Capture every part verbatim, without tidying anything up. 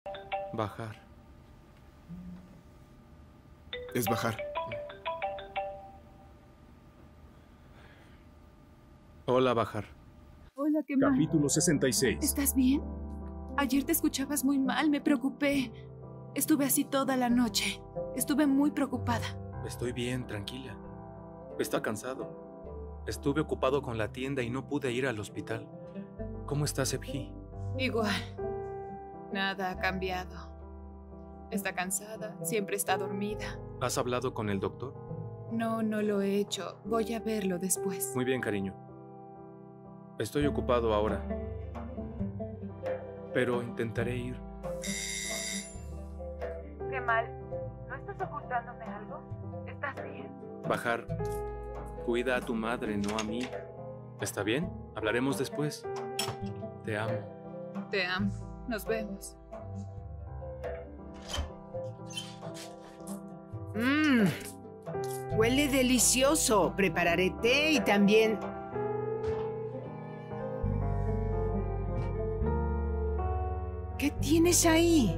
Bajar. Es bajar. Hola, Bajar. Hola, ¿qué mal? Capítulo sesenta y seis. ¿Estás bien? Ayer te escuchabas muy mal, me preocupé. Estuve así toda la noche. Estuve muy preocupada. Estoy bien, tranquila. Está cansado. Estuve ocupado con la tienda y no pude ir al hospital. ¿Cómo está Sephi? Igual. Nada ha cambiado. Está cansada, siempre está dormida. ¿Has hablado con el doctor? No, no lo he hecho. Voy a verlo después. Muy bien, cariño. Estoy ocupado ahora. Pero intentaré ir. Qué mal. ¿No estás ocultándome algo? ¿Estás bien? Bajar. Cuida a tu madre, no a mí. ¿Está bien? Hablaremos después. Te amo. Te amo. Nos vemos. Mmm. Huele delicioso. Prepararé té y también... ¿Qué tienes ahí?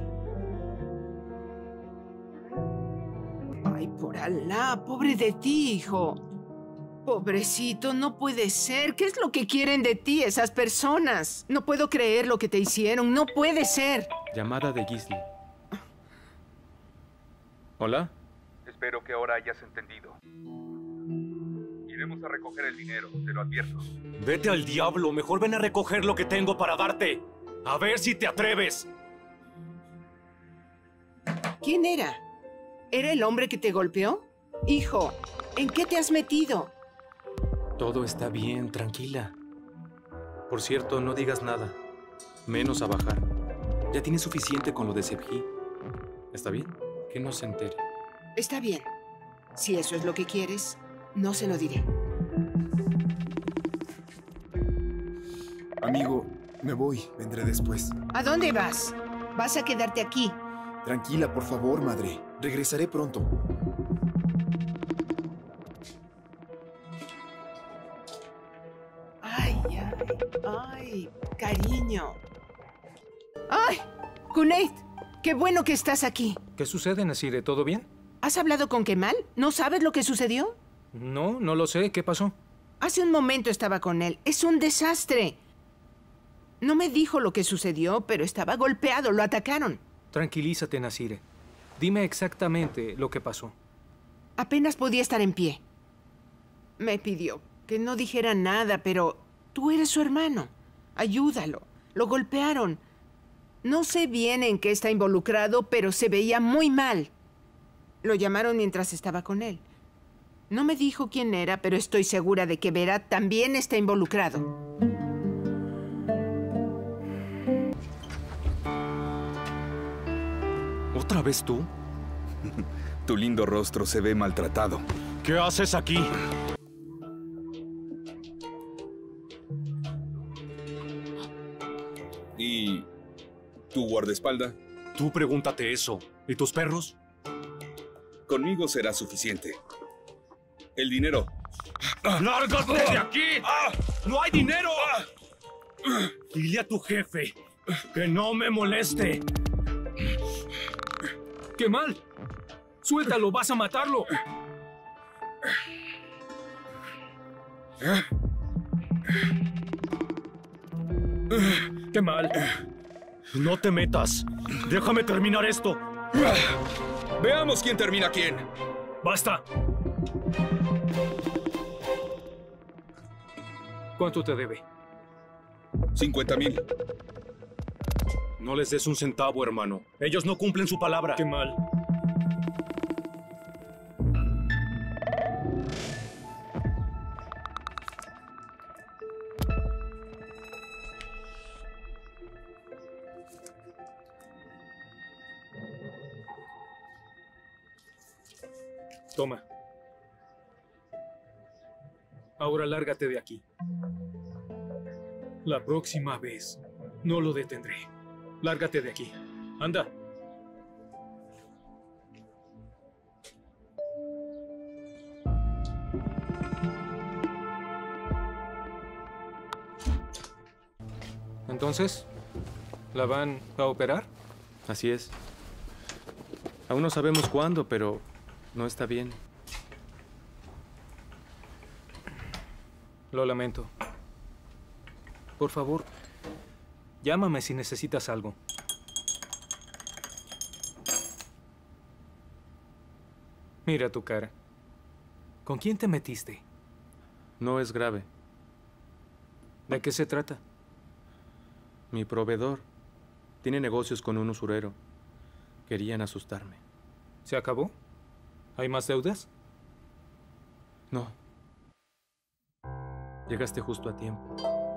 Ay, por Alá, pobre de ti, hijo. Pobrecito, no puede ser. ¿Qué es lo que quieren de ti esas personas? No puedo creer lo que te hicieron. No puede ser. Llamada de Gisli. ¿Hola? Espero que ahora hayas entendido. Iremos a recoger el dinero, te lo advierto. Vete al diablo, mejor ven a recoger lo que tengo para darte. A ver si te atreves. ¿Quién era? ¿Era el hombre que te golpeó? Hijo, ¿en qué te has metido? Todo está bien, tranquila. Por cierto, no digas nada. Menos a Bajar. Ya tienes suficiente con lo de Sephi. ¿Está bien? Que no se entere. Está bien. Si eso es lo que quieres, no se lo diré. Amigo, me voy. Vendré después. ¿A dónde vas? ¿Vas a quedarte aquí? Tranquila, por favor, madre. Regresaré pronto. Ay, ay, ay, cariño. ¡Ay! Cuneit, qué bueno que estás aquí. ¿Qué sucede, Nasire? ¿Todo bien? ¿Has hablado con Kemal? ¿No sabes lo que sucedió? No, no lo sé. ¿Qué pasó? Hace un momento estaba con él. Es un desastre. No me dijo lo que sucedió, pero estaba golpeado. Lo atacaron. Tranquilízate, Nasire. Dime exactamente lo que pasó. Apenas podía estar en pie. Me pidió que no dijera nada, pero tú eres su hermano. Ayúdalo. Lo golpearon. No sé bien en qué está involucrado, pero se veía muy mal. Lo llamaron mientras estaba con él. No me dijo quién era, pero estoy segura de que Berat también está involucrado. ¿Otra vez tú? Tu lindo rostro se ve maltratado. ¿Qué haces aquí? ¿Y tu guardaespaldas? Tú pregúntate eso. ¿Y tus perros? Conmigo será suficiente. El dinero. ¡Lárgate de aquí! ¡No hay dinero! Dile a tu jefe que no me moleste. ¡Qué mal! ¡Suéltalo! ¡Vas a matarlo! ¡Qué mal! No te metas. Déjame terminar esto. Veamos quién termina quién. ¡Basta! ¿Cuánto te debe? cincuenta mil. No les des un centavo, hermano. Ellos no cumplen su palabra. ¡Qué mal! Toma. Ahora lárgate de aquí. La próxima vez no lo detendré. Lárgate de aquí. Anda. Entonces, ¿la van a operar? Así es. Aún no sabemos cuándo, pero no está bien. Lo lamento. Por favor, llámame si necesitas algo. Mira tu cara. ¿Con quién te metiste? No es grave. ¿De qué se trata? Mi proveedor tiene negocios con un usurero. Querían asustarme. ¿Se acabó? ¿Hay más deudas? No. Llegaste justo a tiempo.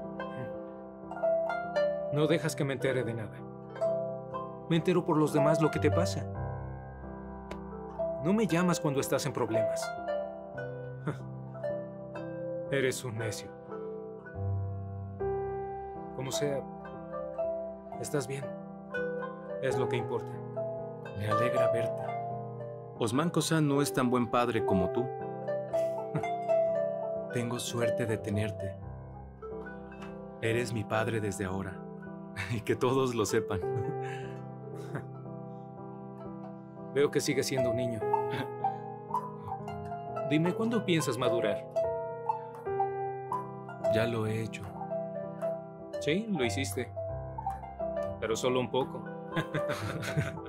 No dejas que me entere de nada. Me entero por los demás lo que te pasa. No me llamas cuando estás en problemas. Eres un necio. Como sea, estás bien. Es lo que importa. Me alegra verte. Osman Kosan no es tan buen padre como tú. Tengo suerte de tenerte. Eres mi padre desde ahora. Y que todos lo sepan. Veo que sigues siendo un niño. Dime, ¿cuándo piensas madurar? Ya lo he hecho. Sí, lo hiciste. Pero solo un poco.